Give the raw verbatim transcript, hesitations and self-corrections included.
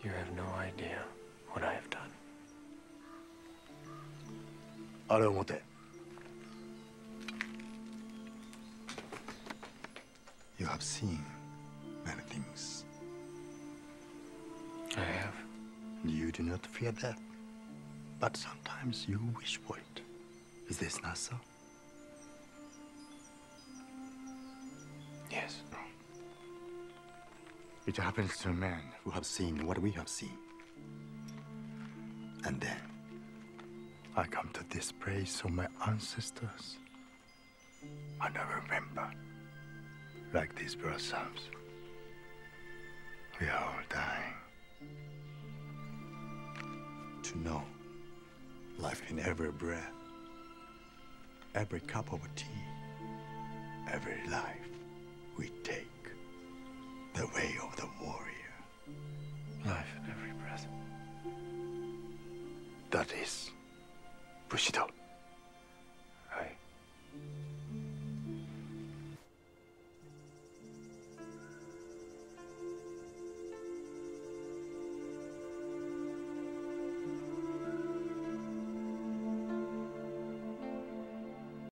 You have no idea what I have done. あれを持て。You have seen many things. I have. You do not fear death, but sometimes you wish for it. Is this not so? Yes. It happens to men who have seen what we have seen. And then, I come to this place of my ancestors. And I remember, like these blossoms, we are all dying. To know life in every breath, every cup of tea, every life we take, the way of the warrior. Life in every breath. That is Bushido.